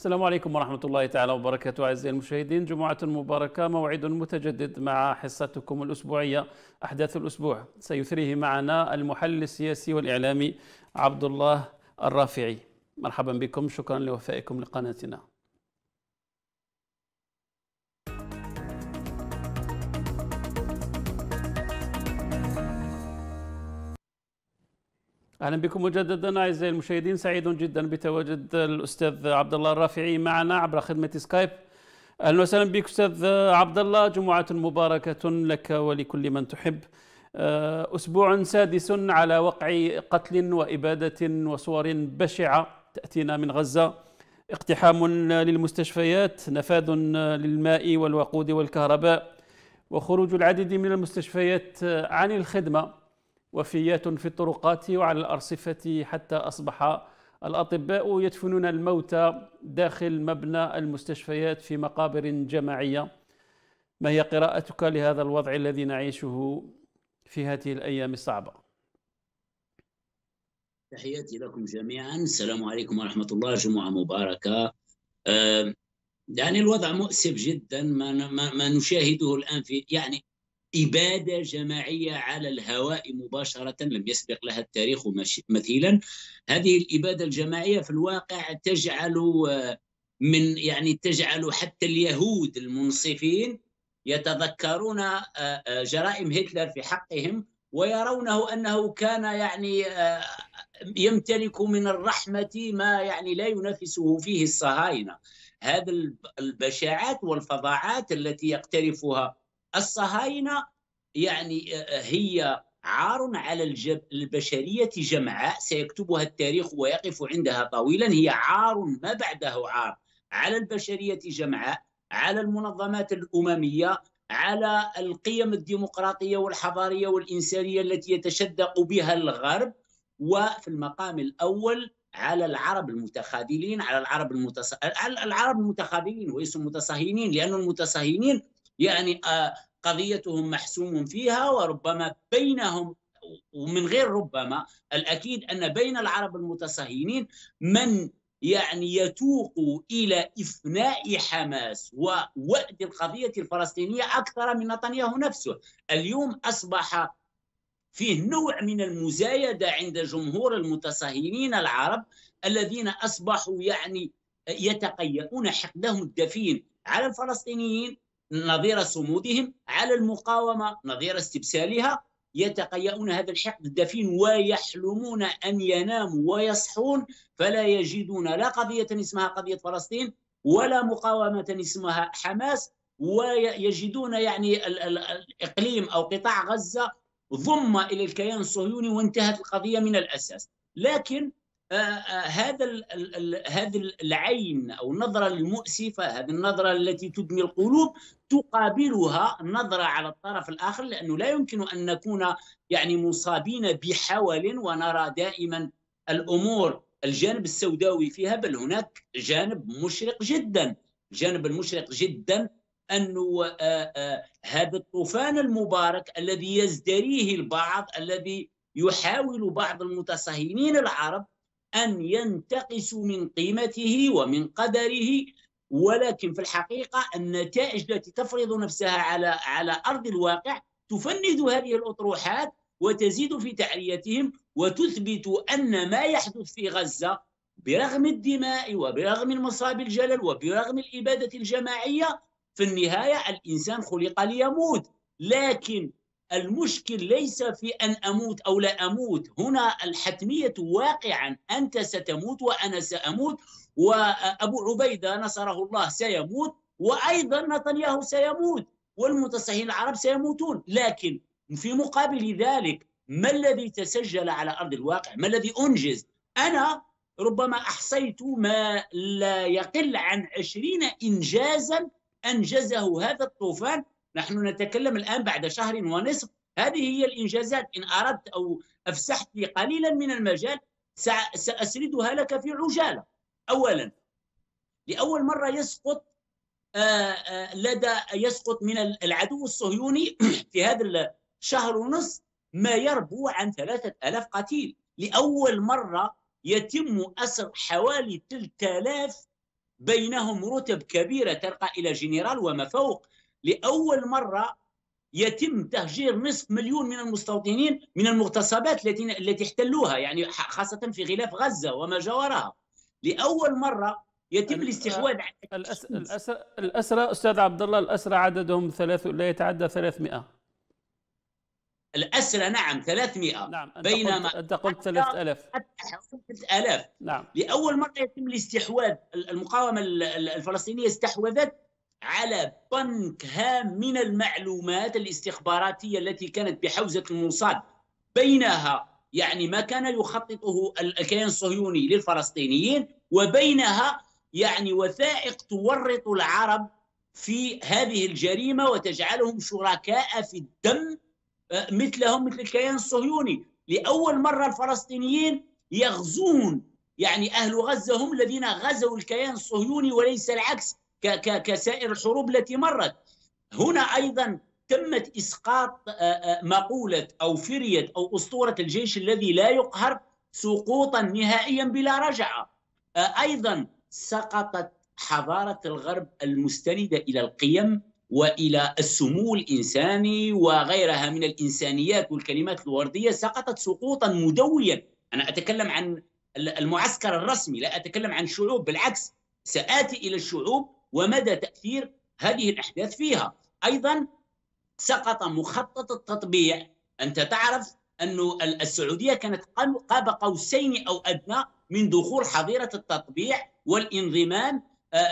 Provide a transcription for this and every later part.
السلام عليكم ورحمة الله تعالى وبركاته. أعزائي المشاهدين، جمعة مباركة، موعد متجدد مع حصتكم الأسبوعية أحداث الأسبوع، سيثريه معنا المحلل السياسي والإعلامي عبد الله الرافعي. مرحبا بكم، شكرا لوفائكم لقناتنا. أهلا بكم مجددا أعزائي المشاهدين، سعيد جدا بتواجد الأستاذ عبد الله الرافعي معنا عبر خدمة سكايب. أهلا وسهلا بك أستاذ عبد الله، جمعة مباركة لك ولكل من تحب. أسبوع سادس على وقع قتل وإبادة وصور بشعة تأتينا من غزة، اقتحام للمستشفيات، نفاذ للماء والوقود والكهرباء، وخروج العديد من المستشفيات عن الخدمة، وفيات في الطرقات وعلى الأرصفة، حتى أصبح الأطباء يدفنون الموتى داخل مبنى المستشفيات في مقابر جماعية. ما هي قراءتك لهذا الوضع الذي نعيشه في هذه الأيام الصعبة؟ تحياتي لكم جميعا، السلام عليكم ورحمة الله، جمعة مباركة. يعني الوضع مؤسف جدا، ما نشاهده الآن في إبادة جماعية على الهواء مباشرة لم يسبق لها التاريخ مثيلا. هذه الإبادة الجماعية في الواقع تجعل حتى اليهود المنصفين يتذكرون جرائم هتلر في حقهم، ويرونه أنه كان يمتلك من الرحمة ما لا ينافسه فيه الصهاينة. هذه البشاعات والفظاعات التي يقترفها الصهاينة هي عار على البشرية جمعاء سيكتبها التاريخ ويقف عندها طويلا. هي عار ما بعده عار على البشرية جمعاء، على المنظمات الأممية، على القيم الديمقراطية والحضارية والإنسانية التي يتشدق بها الغرب، وفي المقام الأول على العرب المتخاذلين، على العرب المتخاذلين وليسوا متصهينين، لأن المتصهينين قضيتهم محسوم فيها، وربما بينهم ومن غير ربما الأكيد أن بين العرب المتصهينين من يتوق إلى إفناء حماس ووأد القضية الفلسطينية أكثر من نتنياهو نفسه. اليوم أصبح فيه نوع من المزايدة عند جمهور المتصهينين العرب، الذين أصبحوا يتقيؤون حقدهم الدفين على الفلسطينيين نظير صمودهم، على المقاومة نظير استبسالها. يتقيؤون هذا الحقد الدفين ويحلمون أن يناموا ويصحون فلا يجدون لا قضية اسمها قضية فلسطين ولا مقاومة اسمها حماس، ويجدون الإقليم أو قطاع غزة ضم إلى الكيان الصهيوني وانتهت القضية من الأساس. لكن هذا العين أو النظرة المؤسفة، هذه النظرة التي تدمي القلوب، تقابلها النظرة على الطرف الآخر، لأنه لا يمكن أن نكون مصابين بحول ونرى دائما الأمور الجانب السوداوي فيها، بل هناك جانب مشرق جدا. الجانب المشرق جدا أنه هذا الطوفان المبارك الذي يزدريه البعض، الذي يحاول بعض المتصهينين العرب أن ينتقصوا من قيمته ومن قدره، ولكن في الحقيقة النتائج التي تفرض نفسها على أرض الواقع تفند هذه الأطروحات وتزيد في تعريتهم، وتثبت أن ما يحدث في غزة برغم الدماء وبرغم المصاب الجلل وبرغم الإبادة الجماعية، في النهاية الإنسان خلق ليموت. لكن المشكل ليس في أن أموت أو لا أموت، هنا الحتمية واقعا، أنت ستموت وأنا سأموت، وأبو عبيدة نصره الله سيموت، وأيضا نتنياهو سيموت، والمتصهين العرب سيموتون. لكن في مقابل ذلك ما الذي تسجل على أرض الواقع؟ ما الذي أنجز؟ أنا ربما أحصيت ما لا يقل عن 20 إنجازا أنجزه هذا الطوفان. نحن نتكلم الآن بعد شهر ونصف. هذه هي الإنجازات. إن أردت أو أفسحت لي قليلا من المجال سأسردها لك في عجالة. أولا، لأول مرة يسقط من العدو الصهيوني في هذا الشهر ونصف ما يربو عن 3000 قتيل. لأول مرة يتم أسر حوالي 3000 بينهم رتب كبيرة ترقى إلى جنرال وما فوق. لأول مرة يتم تهجير نصف مليون من المستوطنين من المغتصبات التي احتلوها، يعني خاصة في غلاف غزة وما جاورها. لأول مرة يتم الاستحواذ على الأسرى أستاذ عبد الله، الأسرى عددهم لا يتعدى 300. الأسرى نعم 300. نعم بينما أنت قلت 3000. 3000. نعم. لأول مرة يتم الاستحواذ، المقاومة الفلسطينية استحوذت على بنك هام من المعلومات الاستخباراتية التي كانت بحوزة الموساد، بينها يعني ما كان يخططه الكيان الصهيوني للفلسطينيين، وبينها يعني وثائق تورط العرب في هذه الجريمة وتجعلهم شركاء في الدم مثلهم مثل الكيان الصهيوني. لأول مرة الفلسطينيين يغزون، يعني أهل غزة هم الذين غزوا الكيان الصهيوني وليس العكس كسائر الحروب التي مرت. هنا أيضا تمت إسقاط مقولة أو فرية أو أسطورة الجيش الذي لا يقهر سقوطا نهائيا بلا رجعة. أيضا سقطت حضارة الغرب المستندة إلى القيم وإلى السمو الإنساني وغيرها من الإنسانيات والكلمات الوردية، سقطت سقوطا مدويا. أنا أتكلم عن المعسكر الرسمي، لا أتكلم عن شعوب، بالعكس سآتي إلى الشعوب ومدى تأثير هذه الأحداث فيها. أيضا سقط مخطط التطبيع. أنت تعرف أن السعودية كانت قاب قوسين أو أدنى من دخول حظيرة التطبيع والانضمام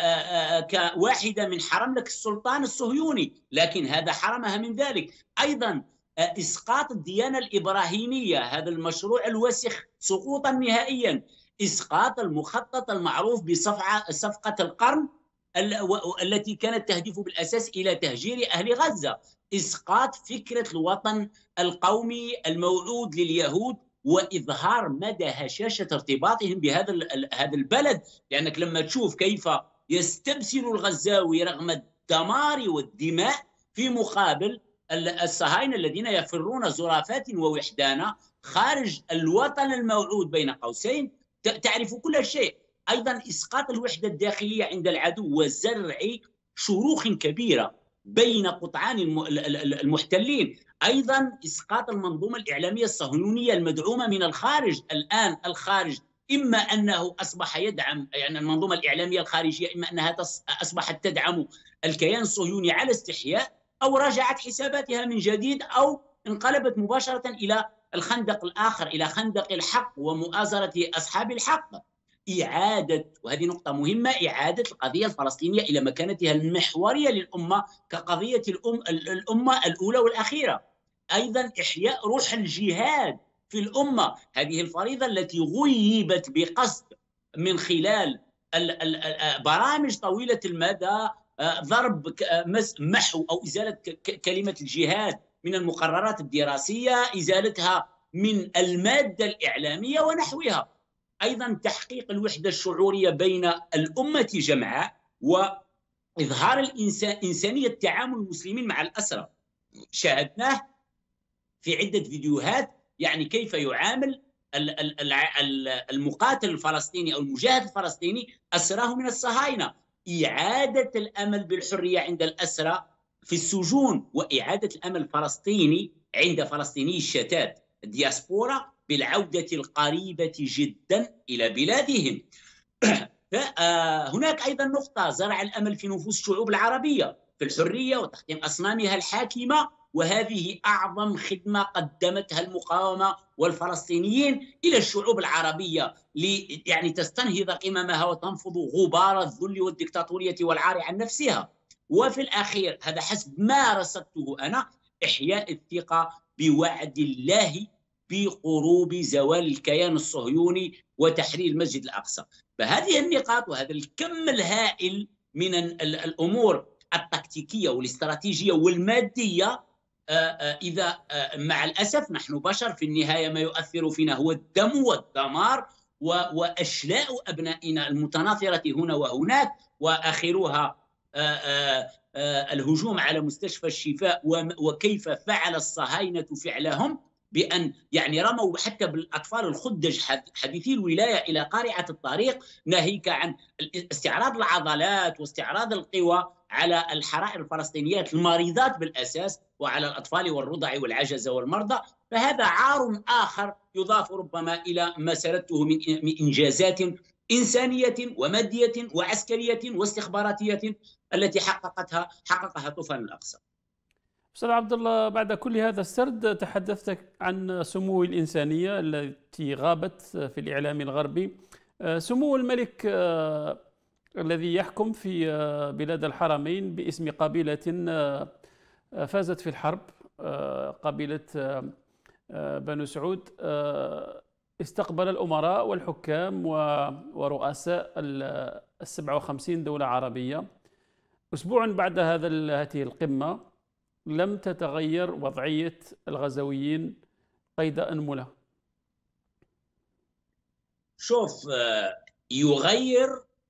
كواحدة من حرملك السلطان الصهيوني، لكن هذا حرمها من ذلك. أيضا إسقاط الديانة الإبراهيمية، هذا المشروع الوسخ سقوطا نهائيا. إسقاط المخطط المعروف بصفقة القرن التي كانت تهدف بالأساس إلى تهجير أهل غزة. إسقاط فكرة الوطن القومي الموعود لليهود وإظهار مدى هشاشة ارتباطهم بهذا البلد، لأنك لما تشوف كيف يستبسل الغزاوي رغم الدمار والدماء في مقابل الصهاينة الذين يفرون زرافات ووحدانا خارج الوطن الموعود بين قوسين، تعرف كل شيء. أيضا إسقاط الوحدة الداخلية عند العدو وزرع شروخ كبيرة بين قطعان المحتلين. أيضا إسقاط المنظومة الإعلامية الصهيونية المدعومة من الخارج. الآن الخارج إما أنه أصبح يدعم، يعني المنظومة الإعلامية الخارجية إما أنها أصبحت تدعم الكيان الصهيوني على استحياء، أو رجعت حساباتها من جديد، أو انقلبت مباشرة إلى الخندق الآخر، إلى خندق الحق ومؤازرة أصحاب الحق. إعادة، وهذه نقطة مهمة، إعادة القضية الفلسطينية إلى مكانتها المحورية للأمة كقضية الأمة الأولى والأخيرة. أيضا إحياء روح الجهاد في الأمة، هذه الفريضة التي غيبت بقصد من خلال برامج طويلة المدى، ضرب محو أو إزالة كلمة الجهاد من المقررات الدراسية، إزالتها من المادة الإعلامية ونحوها. أيضا تحقيق الوحدة الشعورية بين الأمة جمعاء وإظهار إنسانية تعامل المسلمين مع الأسرى. شاهدناه في عدة فيديوهات، يعني كيف يعامل المقاتل الفلسطيني أو المجاهد الفلسطيني أسراه من الصهاينة. إعادة الأمل بالحرية عند الأسرى في السجون، وإعادة الأمل الفلسطيني عند فلسطيني الشتات الدياسبورا بالعودة القريبة جدا إلى بلادهم. هناك أيضا نقطة، زرع الأمل في نفوس الشعوب العربية في الحرية وتحطيم أصنامها الحاكمة، وهذه أعظم خدمة قدمتها المقاومة والفلسطينيين إلى الشعوب العربية يعني تستنهض قممها وتنفض غبار الذل والدكتاتورية والعار عن نفسها. وفي الأخير، هذا حسب ما رصدته أنا، إحياء الثقة بوعد الله بقروب زوال الكيان الصهيوني وتحرير المسجد الأقصى. فهذه النقاط وهذا الكم الهائل من الأمور التكتيكية والاستراتيجية والمادية، إذا مع الأسف نحن بشر في النهاية ما يؤثر فينا هو الدم والدمار وأشلاء أبنائنا المتناثرة هنا وهناك، وآخرها الهجوم على مستشفى الشفاء وكيف فعل الصهاينة فعلهم بأن يعني رموا حتى بالأطفال الخدج حديثي الولاية إلى قارعة الطريق، ناهيك عن استعراض العضلات واستعراض القوى على الحرائر الفلسطينيات المريضات بالأساس، وعلى الأطفال والرضع والعجزة والمرضى. فهذا عار آخر يضاف ربما إلى ما سردته من إنجازات إنسانية ومادية وعسكرية واستخباراتية التي حققها طوفان الأقصى. أستاذ عبد الله، بعد كل هذا السرد تحدثت عن سمو الإنسانية التي غابت في الإعلام الغربي. سمو الملك الذي يحكم في بلاد الحرمين باسم قبيلة فازت في الحرب، قبيلة بنو سعود، استقبل الأمراء والحكام ورؤساء 57 دولة عربية. أسبوع بعد هذه القمة لم تتغير وضعية الغزويين قيد أنملة. شوف، يغير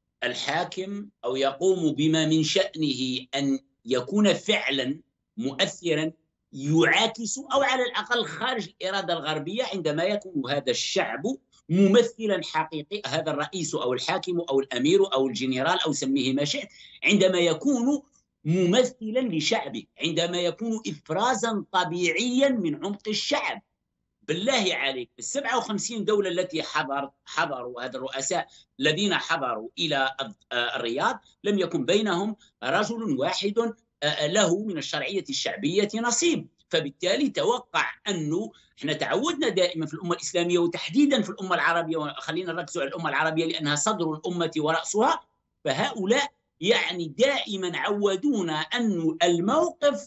الحاكم أو يقوم بما من شأنه أن يكون فعلا مؤثرا يعاكس أو على الأقل خارج الإرادة الغربية، عندما يكون هذا الشعب ممثلا حقيقي، هذا الرئيس أو الحاكم أو الأمير أو الجنرال أو سميه ما شئت، عندما يكون ممثلا لشعبه، عندما يكون إفرازا طبيعيا من عمق الشعب. بالله عليك، ال 57 دولة التي حضروا هذا الرؤساء الذين حضروا إلى الرياض لم يكن بينهم رجل واحد له من الشرعية الشعبية نصيب. فبالتالي توقع أنه احنا تعودنا دائما في الأمة الإسلامية وتحديدا في الأمة العربية، وخلينا نركز على الأمة العربية لأنها صدر الأمة ورأسها، فهؤلاء يعني دائما عودونا أن الموقف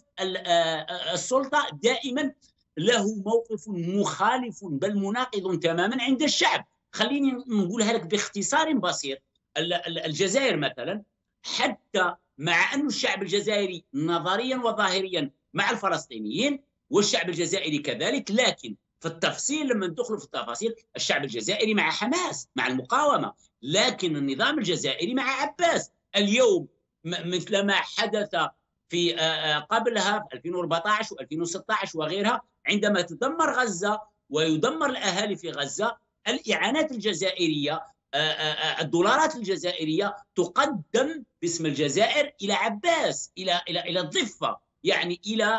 السلطة دائما له موقف مخالف بل مناقض تماما عند الشعب. خليني نقولها لك باختصار بسيط. الجزائر مثلا، حتى مع أن الشعب الجزائري نظريا وظاهريا مع الفلسطينيين والشعب الجزائري كذلك، لكن في التفصيل لما ندخل في التفاصيل الشعب الجزائري مع حماس، مع المقاومة، لكن النظام الجزائري مع عباس. اليوم مثل ما حدث في قبلها في 2014 و2016 وغيرها، عندما تدمر غزة ويدمر الأهالي في غزة، الإعانات الجزائرية، الدولارات الجزائرية تقدم باسم الجزائر إلى عباس، إلى الضفة، يعني إلى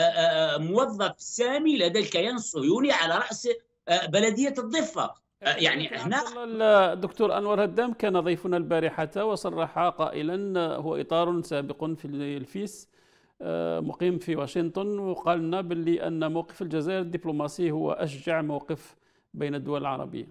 موظف سامي لدى الكيان الصهيوني على رأس بلدية الضفة. يعني هنا الدكتور أنور هدام كان ضيفنا البارحة وصرح قائلا، هو إطار سابق في الفيس، مقيم في واشنطن، وقال لنا باللي أن موقف الجزائر الدبلوماسي هو أشجع موقف بين الدول العربية.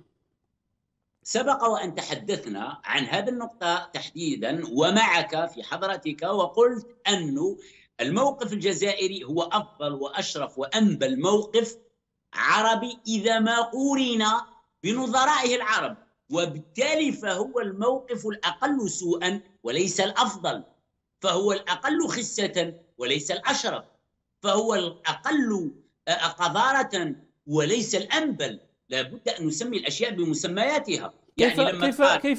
سبق وأن تحدثنا عن هذه النقطة تحديدا ومعك في حضرتك، وقلت أن الموقف الجزائري هو أفضل وأشرف وأنبل موقف عربي إذا ما قورن بنظرائه العرب، وبالتالي فهو الموقف الأقل سوءا وليس الأفضل، فهو الأقل خسة وليس الأشرف، فهو الأقل قذارة وليس الأنبل. لابد أن نسمي الأشياء بمسمياتها. يعني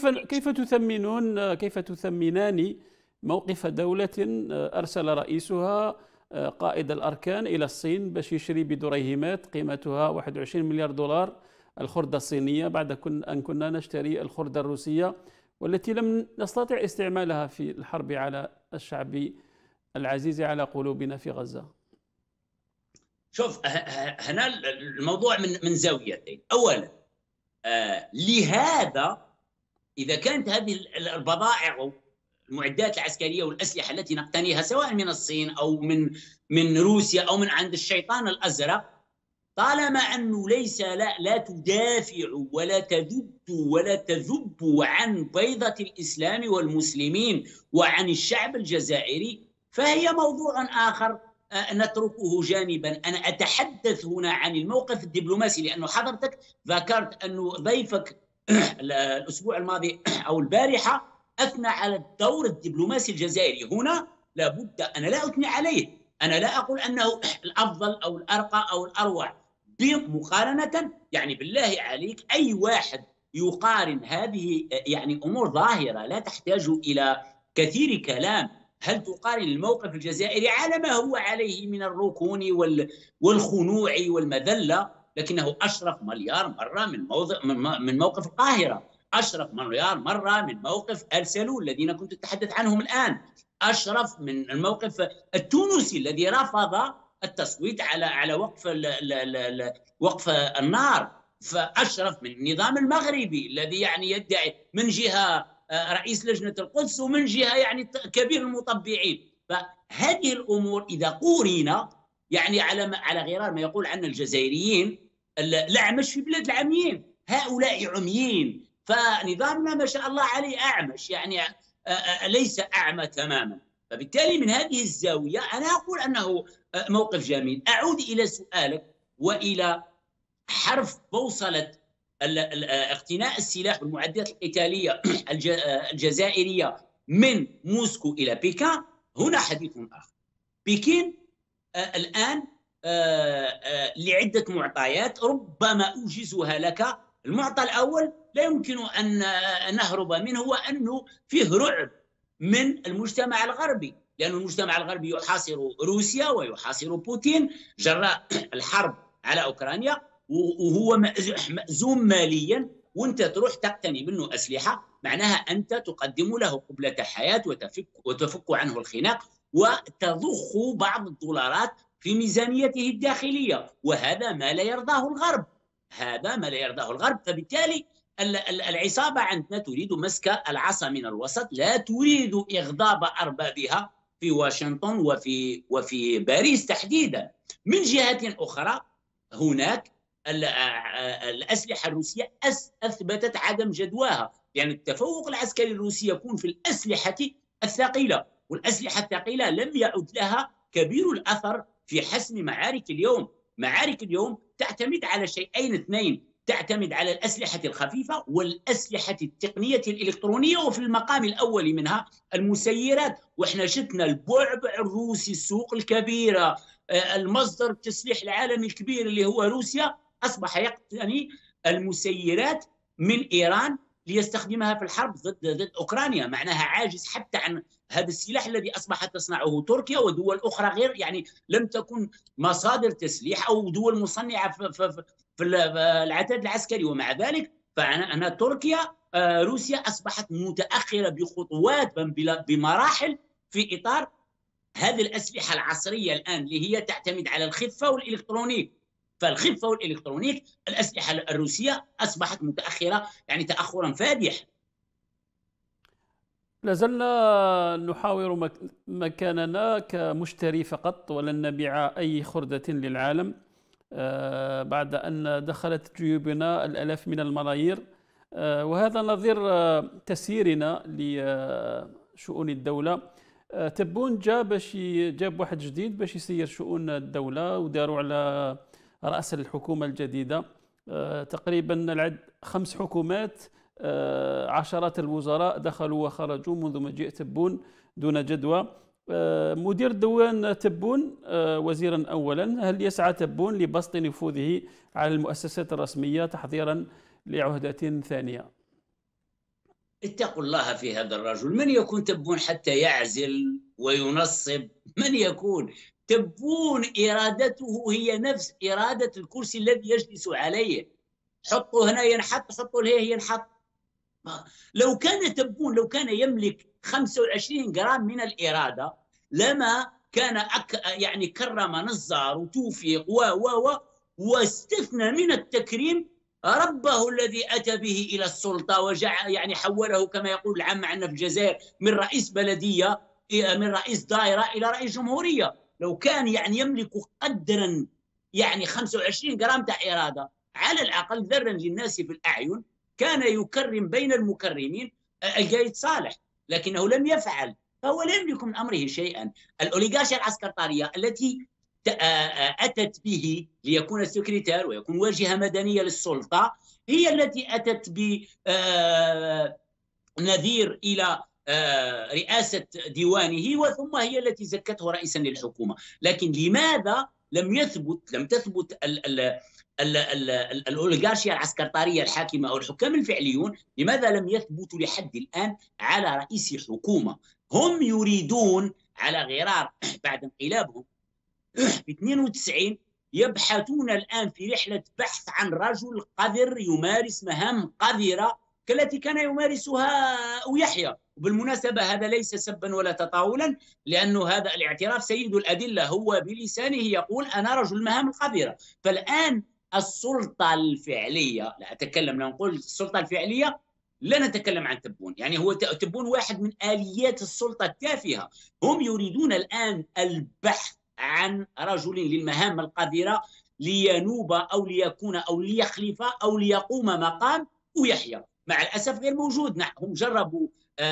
كيف تثمنان موقف دولة أرسل رئيسها قائد الأركان إلى الصين باش يشري بدريهمات قيمتها 21 مليار دولار الخردة الصينية، بعد أن كنا نشتري الخردة الروسية والتي لم نستطع استعمالها في الحرب على الشعب العزيز على قلوبنا في غزة؟ شوف، هنا الموضوع من زاويتين. أولا، لهذا إذا كانت هذه البضائع والمعدات العسكرية والأسلحة التي نقتنيها سواء من الصين أو من روسيا أو من عند الشيطان الأزرق، طالما أنه ليس لا تدافع ولا تذب عن بيضة الإسلام والمسلمين وعن الشعب الجزائري، فهي موضوع آخر نتركه جانبا. أنا أتحدث هنا عن الموقف الدبلوماسي، لأنه حضرتك ذكرت أنه ضيفك الأسبوع الماضي أو البارحة أثنى على الدور الدبلوماسي الجزائري. هنا لابد، أنا لا أثني عليه، أنا لا أقول أنه الأفضل أو الأرقى أو الأروع بمقارنة. يعني بالله عليك، أي واحد يقارن هذه يعني أمور ظاهرة لا تحتاج إلى كثير كلام. هل تقارن الموقف الجزائري على ما هو عليه من الركون والخنوع والمذلة، لكنه أشرف مليار مرة من موقف القاهرة، أشرف مليار مرة من موقف آل سلول الذين كنت أتحدث عنهم الآن، أشرف من الموقف التونسي الذي رفض التصويت على وقف النار، فأشرف من النظام المغربي الذي يعني يدعي من جهة رئيس لجنة القدس ومن جهة يعني كبير المطبعين. فهذه الأمور إذا قورنا يعني على غرار ما يقول عن الجزائريين الأعمش في بلاد العميين، هؤلاء عميين، فنظامنا ما شاء الله عليه أعمش، يعني ليس أعمى تماما. فبالتالي من هذه الزاوية أنا أقول أنه موقف جميل. أعود إلى سؤالك وإلى حرف بوصلة اقتناء السلاح والمعدات القتالية الجزائرية من موسكو إلى بكين، هنا حديث آخر. بكين الآن لعدة معطيات ربما أوجزها لك. المعطى الأول لا يمكن أن نهرب منه، هو أنه فيه رعب من المجتمع الغربي، لأن المجتمع الغربي يحاصر روسيا ويحاصر بوتين جراء الحرب على أوكرانيا، وهو مأزوم ماليا، وانت تروح تقتني منه أسلحة معناها أنت تقدم له قبلة حياة وتفك عنه الخناق وتضخ بعض الدولارات في ميزانيته الداخلية، وهذا ما لا يرضاه الغرب، هذا ما لا يرضاه الغرب. فبالتالي العصابة عندنا تريد مسك العصا من الوسط، لا تريد إغضاب أربابها في واشنطن وفي باريس تحديدا. من جهة أخرى هناك الأسلحة الروسية أثبتت عدم جدواها، يعني التفوق العسكري الروسي يكون في الأسلحة الثقيلة، والأسلحة الثقيلة لم يعد لها كبير الأثر في حسم معارك اليوم. معارك اليوم تعتمد على شيئين اثنين، تعتمد على الأسلحة الخفيفة والأسلحة التقنية الإلكترونية، وفي المقام الأول منها المسيرات. وإحنا شفنا البعبع الروسي، السوق الكبيرة، المصدر التسليح العالمي الكبير اللي هو روسيا أصبح يقتني المسيرات من إيران ليستخدمها في الحرب ضد أوكرانيا، معناها عاجز حتى عن هذا السلاح الذي أصبحت تصنعه تركيا ودول أخرى غير، يعني لم تكن مصادر تسليح أو دول مصنعة في العتاد العسكري. ومع ذلك فأنا تركيا روسيا أصبحت متأخرة بخطوات بمراحل في إطار هذه الأسلحة العصرية الآن اللي هي تعتمد على الخفة والإلكترونيك. فالخفة والإلكترونيك الأسلحة الروسية أصبحت متأخرة، يعني تأخرا فادح. لازلنا نحاور مكاننا كمشتري فقط، ولن نبيع أي خردة للعالم بعد أن دخلت جيوبنا الآلاف من الملايير، وهذا نظير تسييرنا لشؤون الدولة. تبون جاب واحد جديد باش يسير شؤون الدولة، وداروا على رأس الحكومة الجديدة تقريبا العد 5 حكومات، عشرات الوزراء دخلوا وخرجوا منذ مجيء تبون دون جدوى. مدير ديوان تبون وزيرا أولا، هل يسعى تبون لبسط نفوذه على المؤسسات الرسمية تحضيرا لعهدة ثانية؟ اتقوا الله في هذا الرجل. من يكون تبون حتى يعزل وينصب؟ من يكون تبون إرادته هي نفس إرادة الكرسي الذي يجلس عليه، حطوا هنا ينحط، حطوا له ينحط. لو كان تبون لو كان يملك 25 جرام من الإرادة لما كان يعني كرم نزار وتوفيق واستثنى من التكريم ربه الذي أتى به إلى السلطة، وجعل يعني حوله كما يقول العامة عندنا في الجزائر من رئيس بلدية، من رئيس دائرة إلى رئيس جمهورية. لو كان يعني يملك قدرا يعني 25 جرام تاع إرادة على الأقل ذرا للناس في الأعين، كان يكرم بين المكرمين القايد صالح، لكنه لم يفعل، فهو لم يكن من أمره شيئا. الأوليغارشيا العسكرية التي أتت به ليكون سكرتير ويكون واجهة مدنية للسلطة هي التي أتت بنذير إلى رئاسة ديوانه، وثم هي التي زكته رئيسا للحكومة. لكن لماذا لم تثبت الأوليغارشيا العسكرية الحاكمة أو الحكام الفعليون، لماذا لم يثبتوا لحد الآن على رئيس حكومة؟ هم يريدون على غرار بعد انقلابهم في 92 يبحثون الآن في رحلة بحث عن رجل قذر يمارس مهام قذرة كالتي كان يمارسها يحيى. وبالمناسبة هذا ليس سبا ولا تطاولا، لأنه هذا الاعتراف سيد الأدلة، هو بلسانه يقول أنا رجل المهام القذرة. فالآن السلطة الفعلية، لا أتكلم، لا نقول السلطة الفعلية، لا نتكلم عن تبون، يعني هو تبون واحد من آليات السلطة التافهة. هم يريدون الآن البحث عن رجل للمهام القذرة لينوب أو ليكون أو ليخلف أو ليقوم مقام يحيى. مع الأسف غير موجود. هم جربوا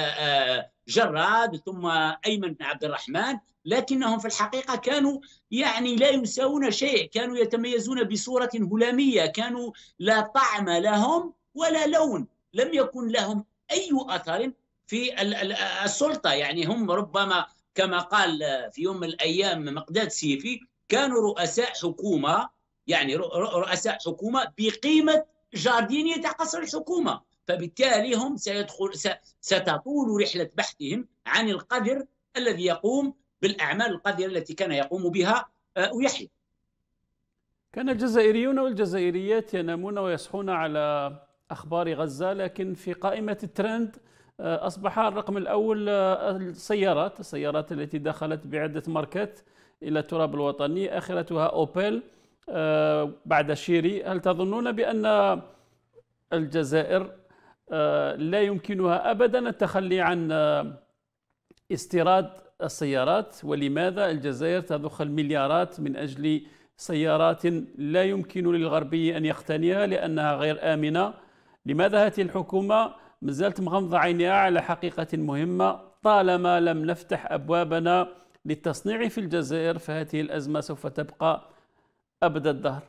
جراد ثم أيمن بن عبد الرحمن، لكنهم في الحقيقة كانوا يعني لا يساوون شيء، كانوا يتميزون بصورة هلامية، كانوا لا طعم لهم ولا لون، لم يكن لهم أي أثر في السلطة. يعني هم ربما كما قال في يوم من الأيام مقداد سيفي كانوا رؤساء حكومة، يعني رؤساء حكومة بقيمة جاردينية قصر الحكومة. فبالتالي هم ستطول رحلة بحثهم عن القذر الذي يقوم بالأعمال القذرة التي كان يقوم بها يحيى. كان الجزائريون والجزائريات ينامون ويصحون على أخبار غزة، لكن في قائمة الترند أصبح الرقم الأول السيارات التي دخلت بعدة ماركات إلى التراب الوطني، آخرتها أوبيل بعد شيري. هل تظنون بأن الجزائر لا يمكنها أبدا التخلي عن استيراد السيارات؟ ولماذا الجزائر تضخ المليارات من أجل سيارات لا يمكن للغربي أن يقتنيها لأنها غير آمنة؟ لماذا هذه الحكومة مازالت مغمضة عينها على حقيقة مهمة؟ طالما لم نفتح أبوابنا للتصنيع في الجزائر فهذه الأزمة سوف تبقى أبد الدهر.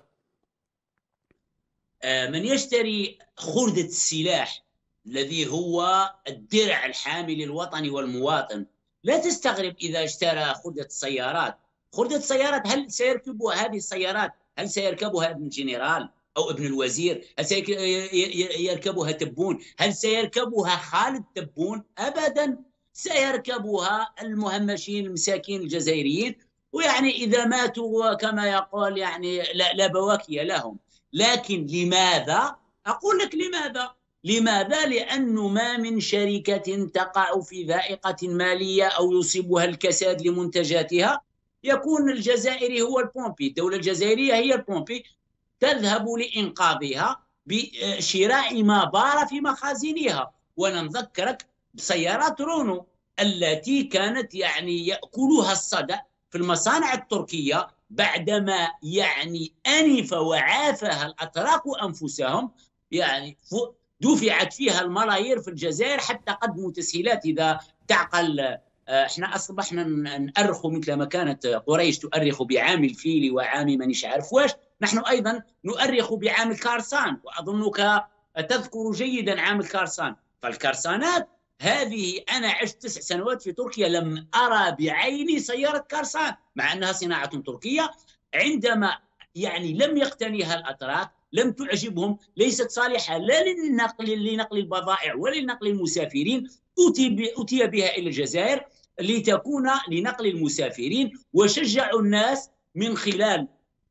من يشتري خردة السلاح الذي هو الدرع الحامي للوطن والمواطن لا تستغرب إذا اشترى خردة السيارات. خردة السيارات هل سيركبها هذه السيارات؟ هل سيركبها ابن الجنرال أو ابن الوزير؟ هل سيركبها تبون؟ هل سيركبها خالد تبون؟ أبدا، سيركبها المهمشين المساكين الجزائريين، ويعني إذا ماتوا كما يقول يعني لا بواكي لهم. لكن لماذا؟ أقول لك لماذا؟ لأنه ما من شركة تقع في ذائقة مالية أو يصيبها الكساد لمنتجاتها يكون الجزائري هو البومبي، الدولة الجزائرية هي البومبي، تذهب لإنقاذها بشراء ما بار في مخازنها. ونذكرك بسيارات رونو التي كانت يعني يأكلها الصدى في المصانع التركية بعدما يعني أنف وعافها الأتراك أنفسهم، يعني دفعت فيها الملايير في الجزائر حتى قدموا تسهيلات. إذا تعقل احنا أصبحنا نأرخ مثل ما كانت قريش تؤرخ بعام الفيل وعام مانيش عارف واش، نحن أيضا نؤرخ بعام الكارسان، وأظنك تذكر جيدا عام الكارسان. فالكارسانات هذه أنا عشت 9 سنوات في تركيا لم أرى بعيني سيارة كارسان مع أنها صناعة تركية. عندما يعني لم يقتنيها الأتراك، لم تعجبهم، ليست صالحة لا لنقل البضائع ولا لنقل المسافرين، أتي بها إلى الجزائر لتكون لنقل المسافرين، وشجعوا الناس من خلال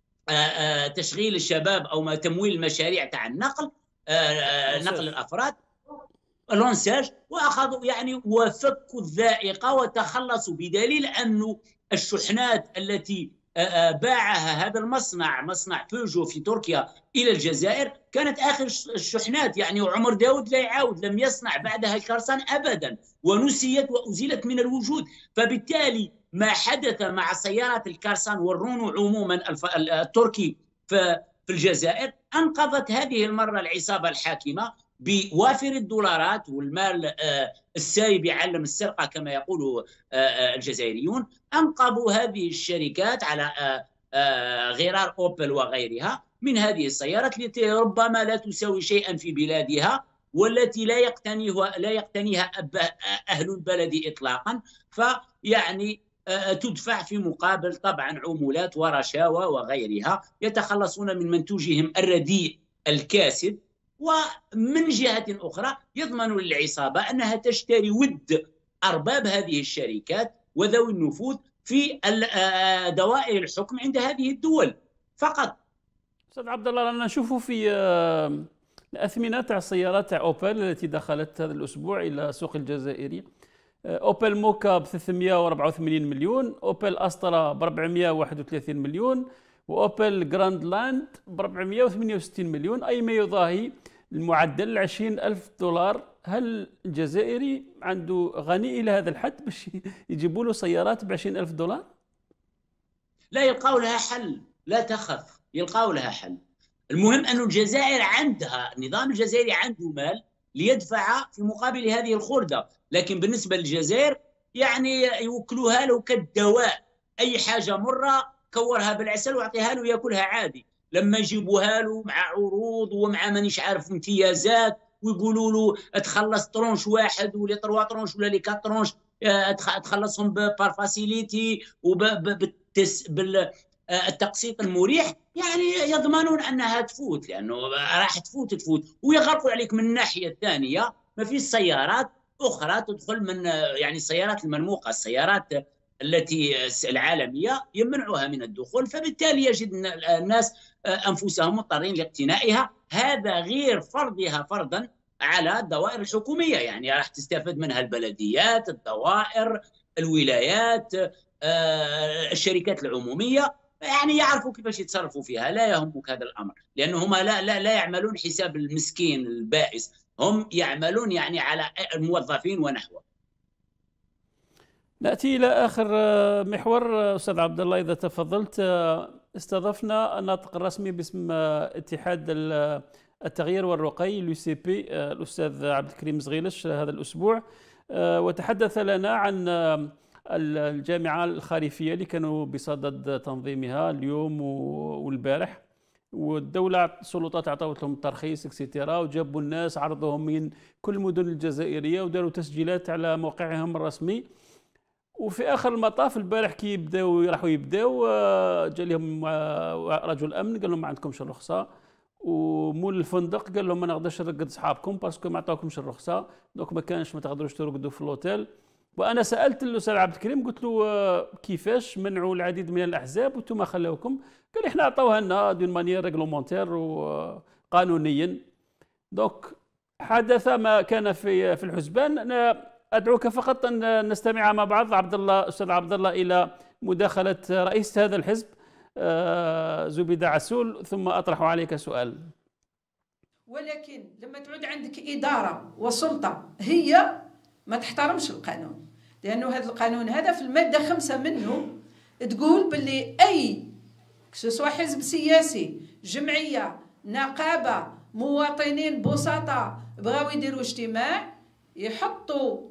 تشغيل الشباب أو تمويل المشاريع تاع النقل، نقل الأفراد، لونساج، وأخذوا يعني وفكوا الذائقة وتخلصوا، بدليل أن الشحنات التي باعها هذا المصنع، مصنع بيجو في تركيا، إلى الجزائر كانت آخر الشحنات. يعني عمر داود لا يعاود، لم يصنع بعدها الكارسان أبدا، ونسيت وأزيلت من الوجود. فبالتالي ما حدث مع سيارات الكارسان والرونو عموما التركي في الجزائر أنقذت هذه المرة العصابة الحاكمة بوافر الدولارات والمال السايب يعلم السرقة كما يقول الجزائريون. أنقذوا هذه الشركات على غرار أوبل وغيرها من هذه السيارات التي ربما لا تساوي شيئا في بلادها، والتي لا يقتنيها أهل البلد إطلاقا. فيعني تدفع في مقابل طبعا عمولات ورشاوى وغيرها، يتخلصون من منتوجهم الرديء الكاسد. ومن جهة أخرى يضمن للعصابة أنها تشتري ود أرباب هذه الشركات وذوي النفوذ في دوائر الحكم عند هذه الدول فقط. أستاذ عبد الله، رانا نشوفوا في الأثمنة تاع السيارات تاع أوبل التي دخلت هذا الأسبوع إلى السوق الجزائري. أوبل موكا ب 384 مليون، أوبل أسترا ب 431 مليون، وأوبل جراند لاند ب 468 مليون، أي ما يضاهي المعدل 20,000 دولار. هل الجزائري عنده غني إلى هذا الحد باش يجيبوا له سيارات ب 20,000 دولار؟ لا، يلقاو لها حل، لا تخف، يلقاو لها حل. المهم أن الجزائر عندها، النظام الجزائري عنده مال ليدفع في مقابل هذه الخردة، لكن بالنسبة للجزائر يعني يوكلوها له كالدواء، أي حاجة مرة كورها بالعسل واعطيها له ياكلها عادي. لما يجيبوها له مع عروض ومع مانيش عارف امتيازات ويقولوا له تخلص طرونش واحد ولا 3 طرونش ولا لي 4 طرونش، تخلصهم بارفاسيليتي بالتقسيط المريح، يعني يضمنون انها تفوت، لانه راح تفوت ويغلقوا عليك. من الناحيه الثانيه ما في سيارات اخرى تدخل من يعني السيارات المنموقه، السيارات التي العالميه يمنعوها من الدخول، فبالتالي يجد الناس انفسهم مضطرين لاقتنائها. هذا غير فرضها فرضا على الدوائر الحكوميه، يعني راح تستفاد منها البلديات، الدوائر، الولايات، الشركات العموميه، يعني يعرفوا كيفاش يتصرفوا فيها. لا يهمك هذا الامر، لانه هم لا يعملون حساب المسكين البائس، هم يعملون يعني على الموظفين ونحوه. نأتي إلى آخر محور أستاذ عبد الله، إذا تفضلت. استضفنا الناطق الرسمي باسم اتحاد التغيير والرقي l'UCP الأستاذ عبد الكريم زغيلش هذا الأسبوع، وتحدث لنا عن الجامعة الخريفية اللي كانوا بصدد تنظيمها اليوم والبارح، والدولة السلطات عطاوت لهم الترخيص اكسيتيرا، وجابوا الناس عرضوهم من كل المدن الجزائرية وداروا تسجيلات على موقعهم الرسمي. وفي اخر المطاف البارح كي راحوا يبداو جا لهم رجل امن قال لهم ما عندكمش الرخصه، ومول الفندق قال لهم ما نقدرش نرقد صحابكم باسكو ما عطاوكمش الرخصه، دونك ما تقدروش ترقدوا في الاوتيل. وانا سالت الاستاذ عبد الكريم قلت له كيفاش منعوا العديد من الاحزاب وانتم خلاوكم؟ قال لي احنا عطاوها لنا دون مانيير ريغلومونتير وقانونيا. دونك حدث ما كان في الحسبان. أنا أدعوك فقط أن نستمع مع بعض أستاذ عبد الله إلى مداخلة رئيس هذا الحزب زبيدة عسول، ثم أطرح عليك سؤال. ولكن لما تعود عندك إدارة وسلطة هي ما تحترمش القانون، لأنه هذا القانون هذا في المادة 5 منه تقول باللي أي سواء حزب سياسي، جمعية، نقابة، مواطنين بسطاء بغاو يديروا اجتماع يحطوا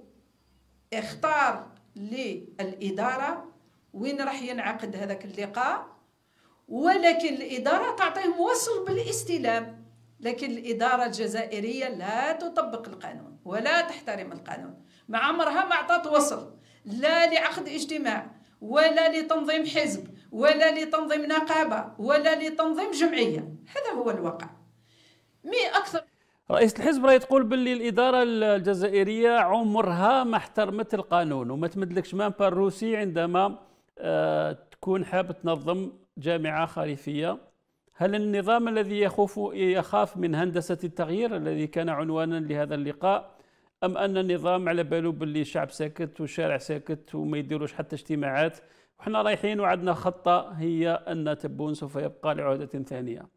اختار للإدارة وين راح ينعقد هذاك اللقاء، ولكن الإدارة تعطيهم وصل بالاستلام، لكن الإدارة الجزائرية لا تطبق القانون ولا تحترم القانون. ما عمرها ما أعطت وصل لا لعقد اجتماع ولا لتنظيم حزب ولا لتنظيم نقابة ولا لتنظيم جمعية. هذا هو الواقع. أكثر رئيس الحزب راه تقول باللي الإدارة الجزائرية عمرها ما احترمت القانون وما تمدلكش مان الروسي عندما تكون حاب تنظم جامعة خريفية. هل النظام الذي يخاف من هندسة التغيير الذي كان عنوانا لهذا اللقاء، أم أن النظام على باله باللي الشعب ساكت والشارع ساكت وما يديروش حتى اجتماعات وحنا رايحين وعندنا خطة هي أن تبون سوف يبقى لعودة ثانية؟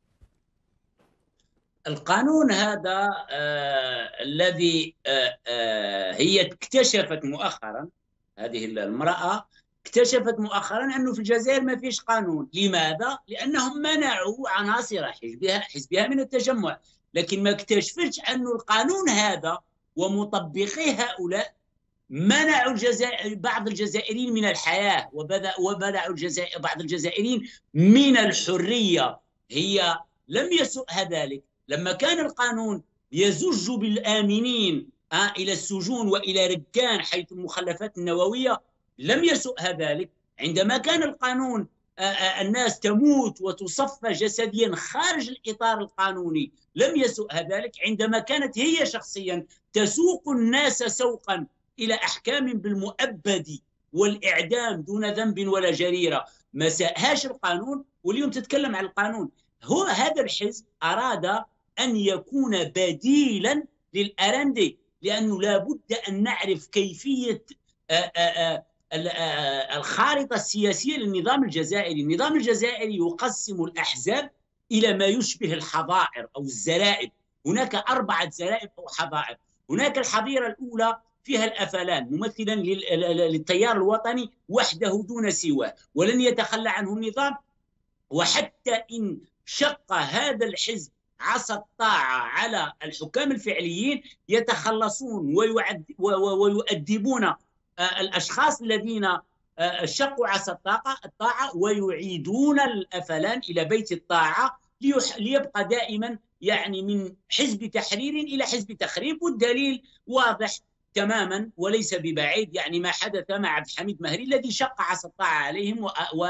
القانون هذا الذي هي اكتشفت مؤخرا، هذه المرأة اكتشفت مؤخرا أنه في الجزائر ما فيش قانون. لماذا؟ لأنهم منعوا عناصر حزبها من التجمع، لكن ما اكتشفتش أن القانون هذا ومطبقيه هؤلاء منعوا بعض الجزائريين من الحياة ومنعوا بعض الجزائريين من الحرية. هي لم يسؤها ذلك. لما كان القانون يزج بالآمنين إلى السجون وإلى ركان حيث المخلفات النووية، لم يسؤها ذلك عندما كان القانون الناس تموت وتصفى جسديا خارج الإطار القانوني، لم يسؤها ذلك عندما كانت هي شخصيا تسوق الناس سوقا إلى أحكام بالمؤبد والإعدام دون ذنب ولا جريرة. ما سأهاش القانون، واليوم تتكلم عن القانون. هو هذا الحزب أراد أن يكون بديلا للأرندي، لأنه لا بد أن نعرف كيفية الخارطة السياسية للنظام الجزائري. النظام الجزائري يقسم الأحزاب إلى ما يشبه الحظائر أو الزرائب. هناك 4 زرائب أو حظائر. هناك الحظيرة الأولى فيها الأفلان ممثلا للتيار الوطني وحده دون سواه، ولن يتخلى عنه النظام. وحتى إن شق هذا الحزب عصا الطاعة على الحكام الفعليين يتخلصون ويؤدبون الأشخاص الذين شقوا عصا الطاعة ويعيدون الأفلان إلى بيت الطاعة، ليبقى دائما يعني من حزب تحرير إلى حزب تخريب. والدليل واضح تماما وليس ببعيد، يعني ما حدث مع عبد الحميد مهري الذي شق عصا الطاعة عليهم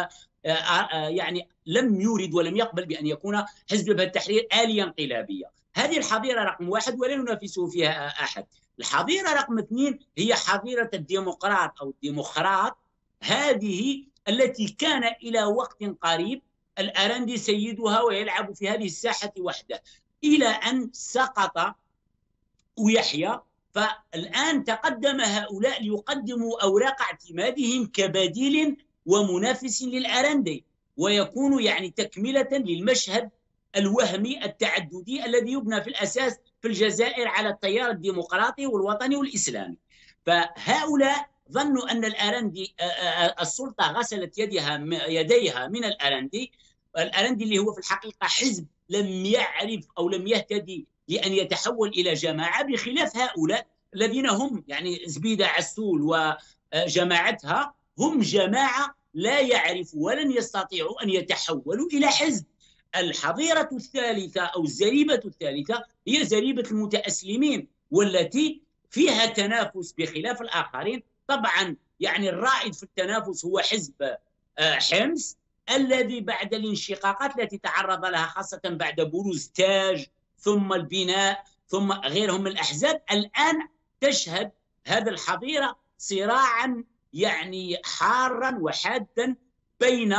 يعني لم يرد ولم يقبل بأن يكون حزب التحرير آلية انقلابية. هذه الحظيرة رقم 1 ولا ينافسه فيها أحد. الحظيرة رقم 2 هي حظيرة الديمقراط أو الديمقراط، هذه التي كان إلى وقت قريب الأرندي سيدها ويلعب في هذه الساحة وحده، إلى أن سقط ويحيى. فالآن تقدم هؤلاء ليقدموا أوراق اعتمادهم كبديل ومنافس للأرندي، ويكون يعني تكملة للمشهد الوهمي التعددي الذي يبنى في الأساس في الجزائر على التيار الديمقراطي والوطني والإسلامي. فهؤلاء ظنوا أن الأرندي السلطة غسلت يديها من الأرندي اللي هو في الحقيقة حزب لم يعرف أو لم يهتدي لأن يتحول إلى جماعة، بخلاف هؤلاء الذين هم يعني زبيدة عسول وجماعتها هم جماعة لا يعرفوا ولن يستطيعوا أن يتحولوا إلى حزب. الحظيرة الثالثة أو الزريبة الثالثة هي زريبة المتأسلمين، والتي فيها تنافس بخلاف الآخرين. طبعا يعني الرائد في التنافس هو حزب حمص، الذي بعد الانشقاقات التي تعرض لها خاصة بعد بروز تاج ثم البناء ثم غيرهم من الأحزاب، الآن تشهد هذه الحظيرة صراعا يعني حارا وحادا بين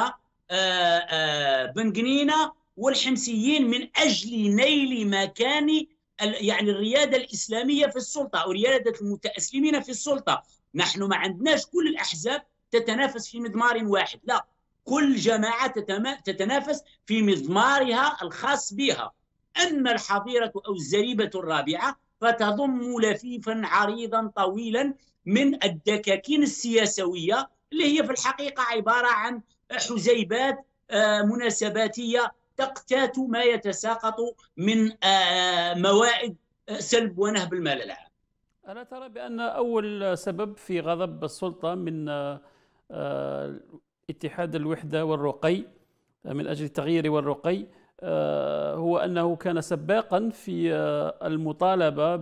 بن قنينة والحمصيين من أجل نيل مكان يعني الريادة الإسلامية في السلطة أو ريادة المتأسلمين في السلطة. نحن ما عندناش كل الأحزاب تتنافس في مضمار واحد، لا، كل جماعة تتنافس في مضمارها الخاص بها. أما الحظيرة أو الزريبة الرابعة فتضم لفيفا عريضا طويلا من الدكاكين السياسوية، اللي هي في الحقيقة عبارة عن حزيبات مناسباتية تقتات ما يتساقط من موائد سلب ونهب المال العام. ألا ترى بأن أول سبب في غضب السلطة من اتحاد الوحدة والرقي من أجل التغيير والرقي هو أنه كان سباقا في المطالبة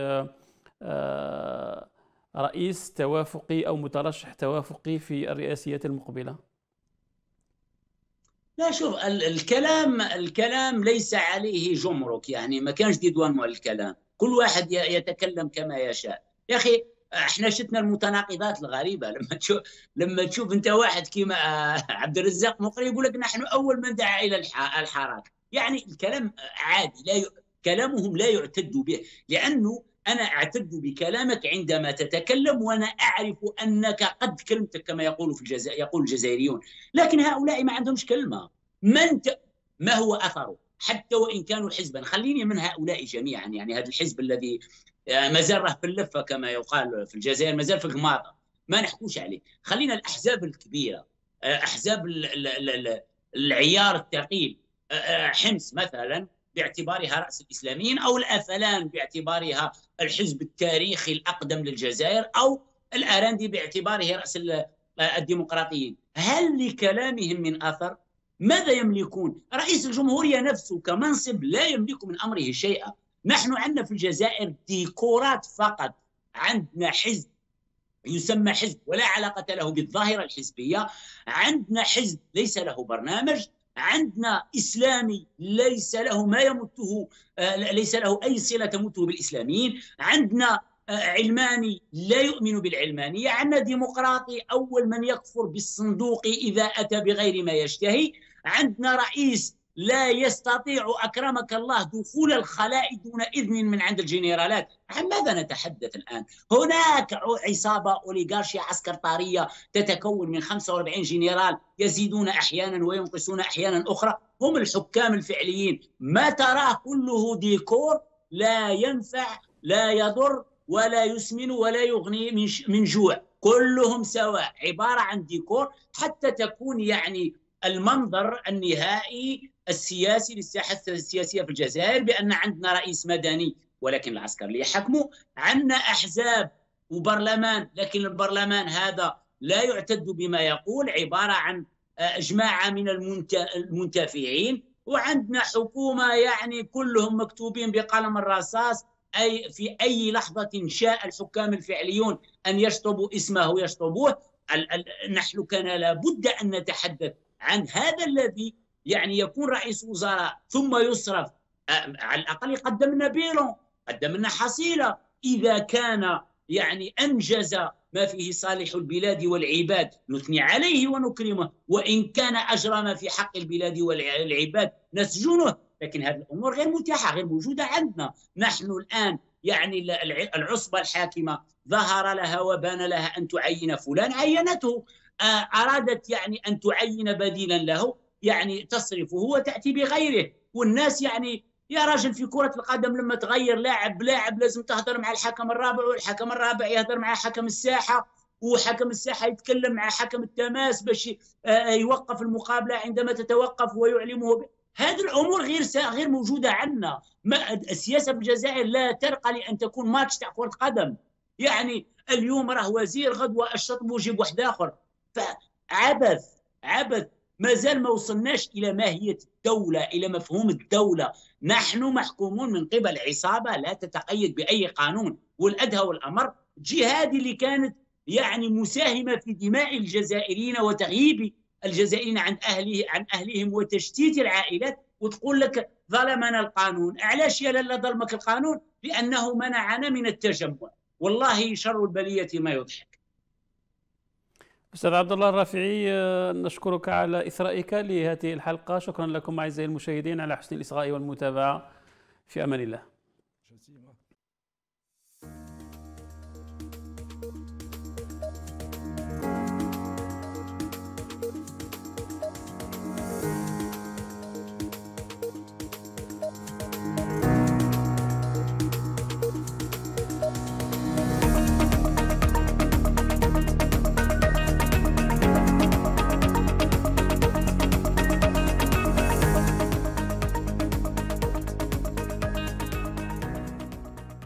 برئيس توافقي أو مترشح توافقي في الرئاسية المقبلة؟ لا، شوف، الكلام ليس عليه جمرك، يعني ما كانش ديدوان مع الكلام، كل واحد يتكلم كما يشاء. يا أخي احنا شفنا المتناقضات الغريبة لما تشوف انت واحد كما عبد الرزاق مقري يقول لك نحن أول من دعا إلى الحراك. يعني الكلام عادي، كلامهم لا يعتد به، لأنه أنا أعتد بكلامك عندما تتكلم وأنا أعرف أنك قد كلمتك كما يقول يقول الجزائريون. لكن هؤلاء ما عندهمش كلمة. ما هو أثره حتى وإن كانوا حزبا؟ خليني من هؤلاء جميعا. يعني هذا الحزب الذي مازال في اللفة كما يقال في الجزائر، مازال في الغماضة، ما نحكوش عليه. خلينا الأحزاب الكبيرة، أحزاب العيار الثقيل، حمص مثلا باعتبارها رأس الإسلاميين، أو الأفلان باعتبارها الحزب التاريخي الأقدم للجزائر، أو الأرندي باعتباره رأس الديمقراطيين. هل لكلامهم من أثر؟ ماذا يملكون؟ رئيس الجمهورية نفسه كمنصب لا يملك من أمره شيئا. نحن عندنا في الجزائر ديكورات فقط. عندنا حزب يسمى حزب ولا علاقة له بالظاهرة الحزبية. عندنا حزب ليس له برنامج، عندنا إسلامي ليس له ما يمته، ليس له أي صلة تمته بالإسلاميين، عندنا علماني لا يؤمن بالعلمانية، عندنا ديمقراطي أول من يكفر بالصندوق إذا أتى بغير ما يشتهي، عندنا رئيس لا يستطيع أكرمك الله دخول الخلاء دون إذن من عند الجنرالات. عن ماذا نتحدث الآن؟ هناك عصابة أوليغارشيا عسكرطارية تتكون من 45 جنرال يزيدون أحيانا وينقصون أحيانا أخرى، هم الحكام الفعليين. ما تراه كله ديكور لا ينفع لا يضر ولا يسمن ولا يغني من جوع، كلهم سواء، عبارة عن ديكور حتى تكون يعني المنظر النهائي السياسي للساحة السياسية في الجزائر بأن عندنا رئيس مدني ولكن العسكر اللي يحكموا، عندنا أحزاب وبرلمان لكن البرلمان هذا لا يعتد بما يقول، عبارة عن جماعة من المنتفعين، وعندنا حكومة يعني كلهم مكتوبين بقلم الرصاص، أي في أي لحظة شاء الحكام الفعليون أن يشطبوا اسمه يشطبوه. نحن كان لابد أن نتحدث عن هذا الذي يعني يكون رئيس وزراء ثم يصرف، على الأقل يقدم لنا بيلون، قدم لنا حصيلة، إذا كان يعني أنجز ما فيه صالح البلاد والعباد نثني عليه ونكرمه، وإن كان أجرم في حق البلاد والعباد نسجنه. لكن هذه الأمور غير متاحة، غير موجودة عندنا. نحن الآن يعني العصبة الحاكمة ظهر لها وبان لها أن تعين فلان، عينته، أرادت يعني أن تعين بديلا له يعني تصرفه وتأتي بغيره. والناس يعني يا راجل في كرة القدم لما تغير لاعب لازم تهضر مع الحكم الرابع، والحكم الرابع يهضر مع حكم الساحة، وحكم الساحة يتكلم مع حكم التماس باش يوقف المقابلة عندما تتوقف ويعلمه. هذه الأمور غير موجودة عندنا. السياسة في الجزائر لا ترقى لأن تكون ماتش تاع كرة قدم، يعني اليوم راه وزير غدوة الشطب وجيب واحد آخر، عبث. ما زال ما وصلناش إلى ماهية الدولة، إلى مفهوم الدولة. نحن محكومون من قبل عصابة لا تتقيد بأي قانون، والأدهى والأمر جهادي اللي كانت يعني مساهمة في دماء الجزائريين وتغييب الجزائريين عن أهلهم وتشتيت العائلات، وتقول لك ظلمنا القانون. علاش يا لالا ظلمك القانون؟ لأنه منعنا من التجمع. والله شر البلية ما يضحك. أستاذ عبد الله الرافعي، نشكرك على إثرائك لهذه الحلقة. شكرا لكم أعزائي المشاهدين على حسن الإصغاء والمتابعة. في أمان الله.